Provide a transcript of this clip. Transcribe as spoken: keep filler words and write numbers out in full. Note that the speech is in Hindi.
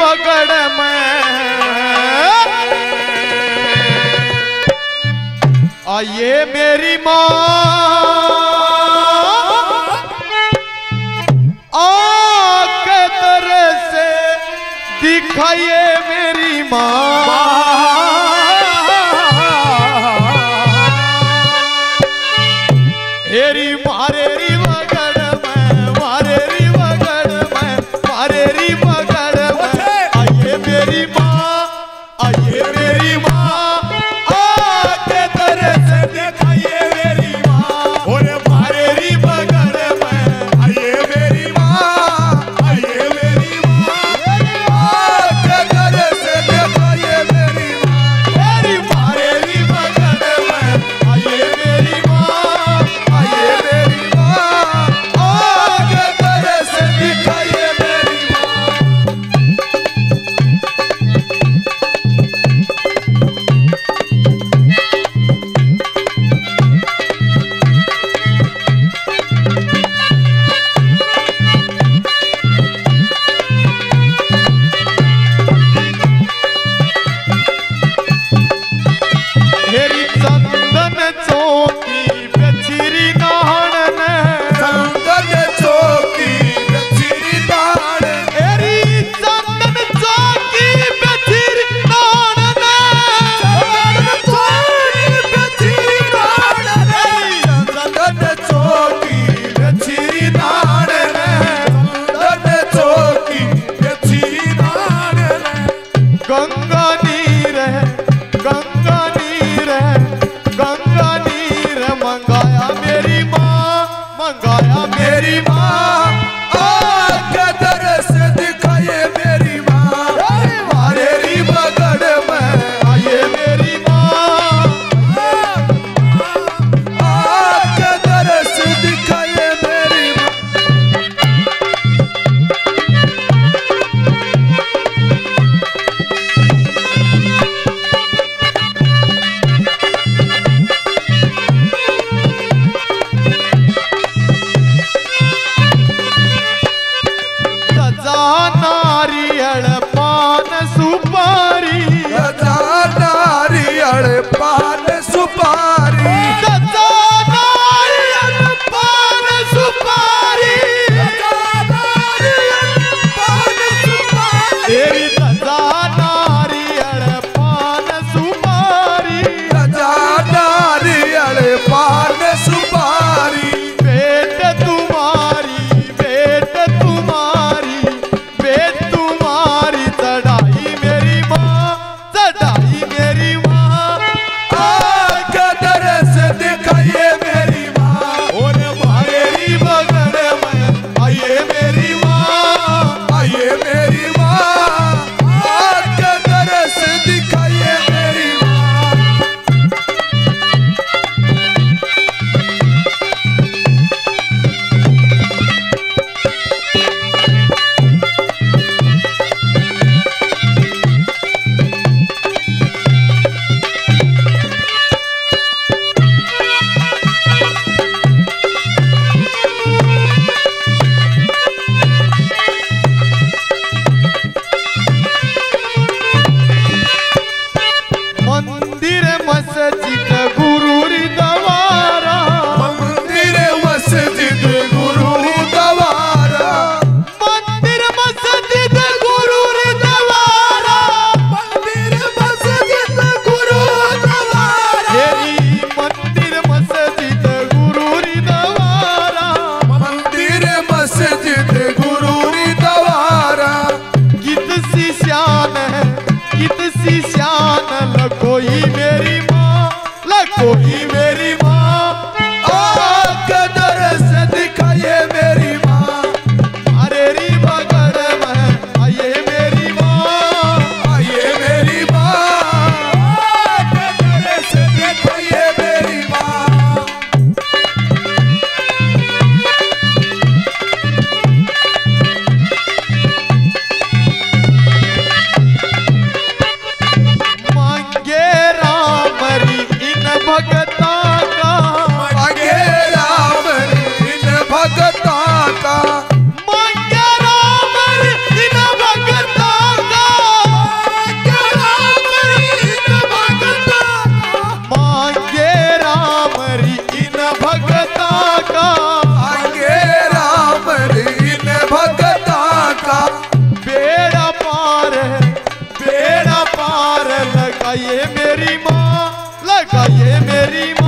बगड़ में आइए मेरी माँ आके तरह से दिखाइए मेरी माँ हेरी मारे री बगड़ में मारे री बगड़ में मारे री बगड़ में आइए मेरी माँ आइए मेरी माँ आके तरह से दिखाइए मेरी माँ और मारे री बगड़ में आइए मेरी माँ आइए मेरी माँ आके तरह से दिखाइए मेरी माँ हेरी मारे री बगड़ में आइए मेरी माँ आइए मेरी माँ आके तरह से दिखाइए मेरी हेरी चंदन चौकी बेचिरी नाहन चंदन चौकी बेचिरी नाहन हेरी चंदन चौकी बेचिरी नाहन चंदन चौकी बेचिरी नाहन चंदन चौकी बेचिरी नाहन चंदन चौकी बेचिरी नाहन गंगा नीर है गंगा नीर है गंगा नीर मंगाया मेरी माँ मंगाया मेरी माँ आके तरह से दिखाइए मेरी माँ मारे री बगड़ में आइए मेरी माँ आके तरह से दिखाइए मेरी माँ सजा नारियल पान सुपारी सजा नारियल पान सुपारी सजा नारियल पान सुपारी सजा नारियल पान सुपारी तेरी सजा नारियल पान सुपारी सजा नारियल पान सुपारी बेट तुम्हारी बेट तुम्हारी बेट तुम्हारी चढ़ाई मेरी माँ चढ़ाई मेरी माँ आके तरह से दिखाइए मेरी माँ और मारे री बगड़ में आइए मेरी माँ आइए मेरी माँ आके तरह से दिखाइए मेरी माँ मंदिर मस्जिद गुरु री दवारा मंदिर मस्जिद गुरु द्वारा मंदिर मस्जिद गुरु री दवारा मंदिर मस्जिद गुरु द्वारा हेरी मंदिर मस्जिद गुरु री दवारा मंदिर मस्जिद गुरु द्वारा कित सी शान है कित सी शान लकोई मेरी माँ लकोई मेरी माँ आके तरह से दिखाइए मेरी माँ मारे री बगड़ में आइए मेरी माँ आइए मेरी माँ आके तरह से दिखाइए मेरी माँ मांगे राम री इन भगत मेरी माँ, लगाइए मेरी माँ।